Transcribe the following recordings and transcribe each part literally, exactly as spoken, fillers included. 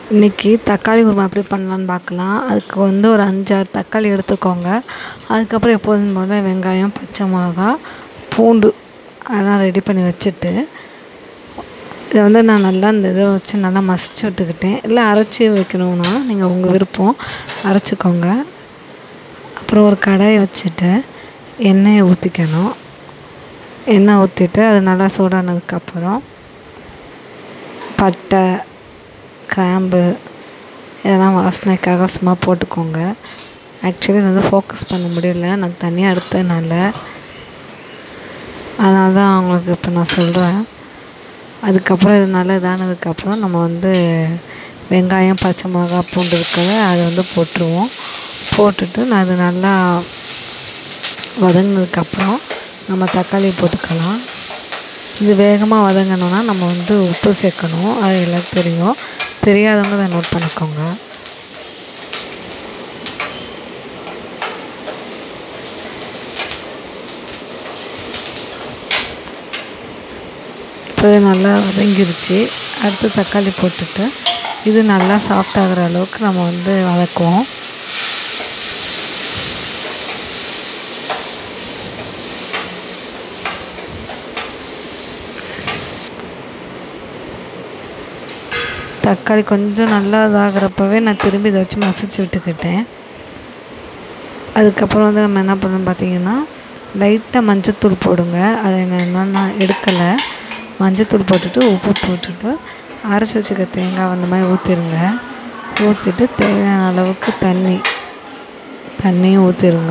இன்றைக்கி தக்காளி குருமா எப்படி பண்ணலான்னு பார்க்கலாம். அதுக்கு வந்து ஒரு அஞ்சாறு தக்காளி எடுத்துக்கோங்க. அதுக்கப்புறம் எப்போதும் போல் வெங்காயம், பச்சை மிளகா, பூண்டு அதெல்லாம் ரெடி பண்ணி வச்சுட்டு, இதை வந்து நான் நல்லா இந்த இதை வச்சு நல்லா மசிச்சு விட்டுக்கிட்டேன். இல்லை அரைச்சி வைக்கணுன்னா நீங்கள் உங்கள் விருப்பம், அரைச்சிக்கோங்க. அப்புறம் ஒரு கடாயை வச்சுட்டு எண்ணெயை ஊற்றிக்கணும். எண்ணெய் ஊற்றிட்டு அது நல்லா சூடானதுக்கப்புறம் பட்டை, கிராம்பு இதெல்லாம் வாசனைக்காக சும்மா போட்டுக்கோங்க. ஆக்சுவலி இது வந்து ஃபோக்கஸ் பண்ண முடியல, நான் தனியாக எடுத்ததுனால. அதனால தான் அவங்களுக்கு இப்போ நான் சொல்கிறேன். அதுக்கப்புறம் இது நல்லா இதானதுக்கப்புறம் நம்ம வந்து வெங்காயம், பச்சை மிளகா, பூண்டு இருக்கிறத அதை வந்து போட்டுருவோம். போட்டுட்டு நான் அது நல்லா வதங்கினதுக்கப்புறம் நம்ம தக்காளி போட்டுக்கலாம். இது வேகமாக வதங்கணுன்னா நம்ம வந்து உப்பு சேர்க்கணும். அது எல்லாருக்கும் தெரியும். தெரியாதவங்க அதை நோட் பண்ணிக்கோங்க. இப்போ இது நல்லா வதங்கிருச்சு. அடுத்து தக்காளி போட்டுட்டு இது நல்லா சாஃப்ட் ஆகிற அளவுக்கு நம்ம வந்து வதக்குவோம். தக்காளி கொஞ்சம் நல்லா இதாகிறப்பவே நான் திரும்பி இதை வச்சு மசிச்சு விட்டுக்கிட்டேன். அதுக்கப்புறம் வந்து நம்ம என்ன பண்ணணும்னு பார்த்தீங்கன்னா, லைட்டாக மஞ்சத்தூள் போடுங்க. அதை நான் நான் எடுக்கலை. மஞ்சத்தூள் போட்டுட்டு உப்பு போட்டுட்டு அரைச்சி வச்சுக்க தேங்காய் அந்த மாதிரி ஊற்றிடுங்க. ஊற்றிட்டு தேவையான அளவுக்கு தண்ணி தண்ணியும் ஊற்றிடுங்க.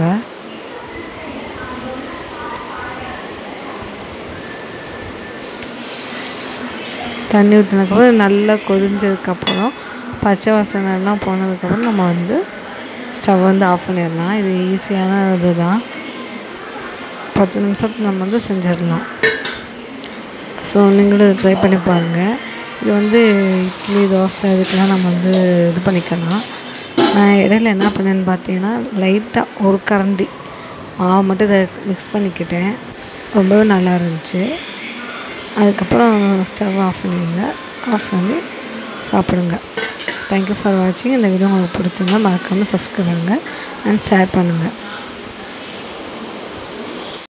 தண்ணி ஊற்றினதுக்கப்புறம் நல்லா கொதிஞ்சதுக்கப்புறம் பச்சை வாசனைலாம் போனதுக்கப்புறம் நம்ம வந்து ஸ்டவ் வந்து ஆஃப் பண்ணிடலாம். இது ஈஸியான இது தான். பத்து நிமிஷத்துக்கு நம்ம வந்து செஞ்சிடலாம். ஸோ நீங்களும் இதை ட்ரை பண்ணி பாருங்கள். இது வந்து இட்லி, தோசை இதுக்கெலாம் நம்ம வந்து இது பண்ணிக்கலாம். நான் இடையில என்ன பண்ணேன்னு பார்த்தீங்கன்னா, லைட்டாக ஒரு கரண்டி மாவு மட்டும் இதை மிக்ஸ் பண்ணிக்கிட்டேன். ரொம்பவே நல்லா இருந்துச்சு. அதுக்கப்புறம் ஸ்டவ் ஆஃப் பண்ணிடுங்க. ஆஃப் பண்ணி சாப்பிடுங்க. தேங்க்யூ ஃபார் வாட்சிங். இந்த வீடியோ உங்களுக்கு பிடிச்சிருந்தா மறக்காமல் சப்ஸ்கிரைப் பண்ணுங்கள் அண்ட் ஷேர் பண்ணுங்கள்.